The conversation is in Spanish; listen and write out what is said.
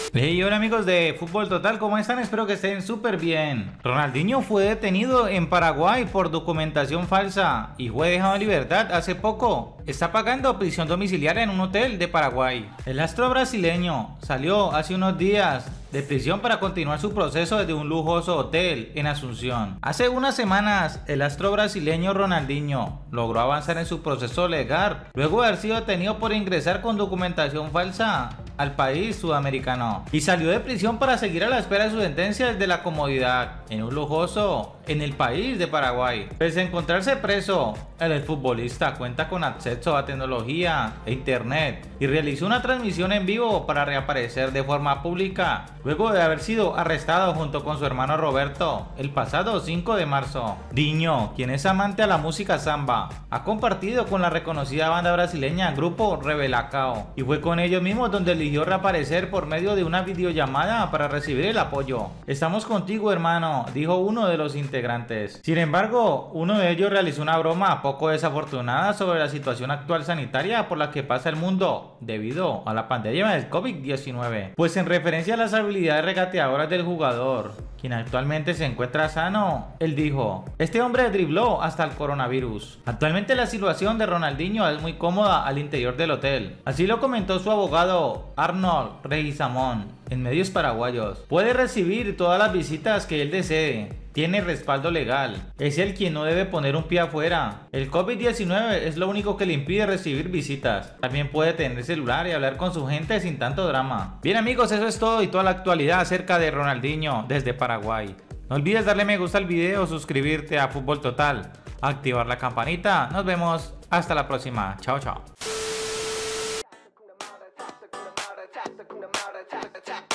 Hey, hola amigos de Fútbol Total, ¿cómo están? Espero que estén súper bien. Ronaldinho fue detenido en Paraguay por documentación falsa y fue dejado en libertad hace poco. Está pagando prisión domiciliaria en un hotel de Paraguay. El astro brasileño salió hace unos días de prisión para continuar su proceso desde un lujoso hotel en Asunción. Hace unas semanas, el astro brasileño Ronaldinho logró avanzar en su proceso legal luego de haber sido detenido por ingresar con documentación falsa al país sudamericano y salió de prisión para seguir a la espera de su sentencia desde la comodidad en un lujoso en el país de Paraguay. Pese a encontrarse preso, el futbolista cuenta con acceso a tecnología e internet y realizó una transmisión en vivo para reaparecer de forma pública luego de haber sido arrestado junto con su hermano Roberto el pasado 5 de marzo. Dinho, quien es amante a la música samba, ha compartido con la reconocida banda brasileña Grupo Rebelacao y fue con ellos mismos donde eligió reaparecer por medio de una videollamada para recibir el apoyo. Estamos contigo, hermano, dijo uno de los integrantes. Sin embargo, uno de ellos realizó una broma poco desafortunada sobre la situación actual sanitaria por la que pasa el mundo debido a la pandemia del COVID-19, pues en referencia a las habilidades regateadoras del jugador, quien actualmente se encuentra sano, él dijo: este hombre dribló hasta el coronavirus. Actualmente la situación de Ronaldinho es muy cómoda al interior del hotel, así lo comentó su abogado Arnold Reguizamón en medios paraguayos. Puede recibir todas las visitas que él desee. Tiene respaldo legal. Es él quien no debe poner un pie afuera. El COVID-19 es lo único que le impide recibir visitas. También puede tener celular y hablar con su gente sin tanto drama. Bien amigos, eso es todo y toda la actualidad acerca de Ronaldinho desde Paraguay. No olvides darle me gusta al video, suscribirte a Fútbol Total, activar la campanita. Nos vemos hasta la próxima. Chao, chao.